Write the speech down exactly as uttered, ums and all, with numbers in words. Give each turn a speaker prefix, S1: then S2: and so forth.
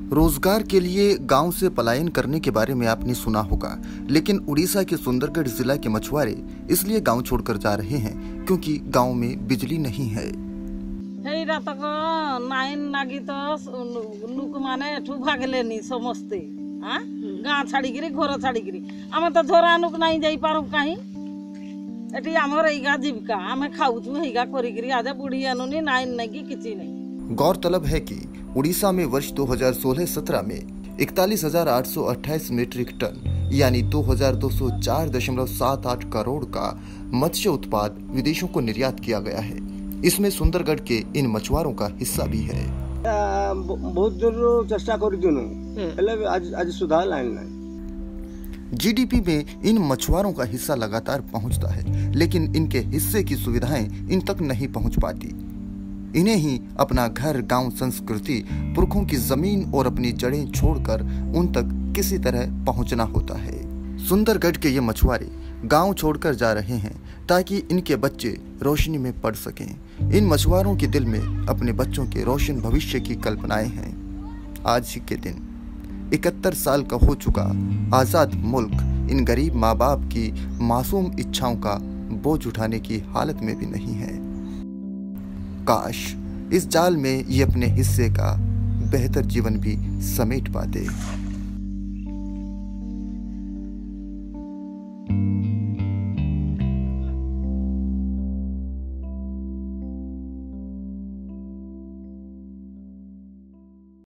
S1: रोजगार के लिए गांव से पलायन करने के बारे में आपने सुना होगा, लेकिन उड़ीसा के सुंदरगढ़ जिला के मछुआरे इसलिए गांव छोड़कर जा रहे हैं क्योंकि गांव में बिजली नहीं है।
S2: गाँ छाड़ी घर छाड़ी आम तो झोरा नुक नहीं जाई पारू कहीं एटी आमर एइगा जीविका आम खाऊचु हेइगा करिकरी आजा बुढ़ी अनुनी नाइन नहीं किछि नहीं।
S1: गौरतलब है कि उड़ीसा में वर्ष दो हज़ार सोलह सत्रह में इकतालीस हजार आठ सौ अट्ठाईस मीट्रिक टन यानी दो हज़ार दो सौ चार दशमलव सात आठ करोड़ का मत्स्य उत्पाद विदेशों को निर्यात किया गया है। इसमें सुंदरगढ़ के इन मछुआरों का हिस्सा भी है।
S3: बहुत जोर चेष्टा कर आज आज सुधार लाइन
S1: जीडीपी में इन मछुआरों का हिस्सा लगातार पहुंचता है, लेकिन इनके हिस्से की सुविधाएं इन तक नहीं पहुंच पाती। इन्हें ही अपना घर, गांव, संस्कृति, पुरखों की जमीन और अपनी जड़ें छोड़कर उन तक किसी तरह पहुंचना होता है। सुंदरगढ़ के ये मछुआरे गांव छोड़कर जा रहे हैं ताकि इनके बच्चे रोशनी में पढ़ सकें। इन मछुआरों के दिल में अपने बच्चों के रोशन भविष्य की कल्पनाएं हैं। आज ही के दिन इकहत्तर साल का हो चुका आजाद मुल्क इन गरीब माँ बाप की मासूम इच्छाओं का बोझ उठाने की हालत में भी नहीं है। काश इस जाल में ये अपने हिस्से का बेहतर जीवन भी समेट पाते।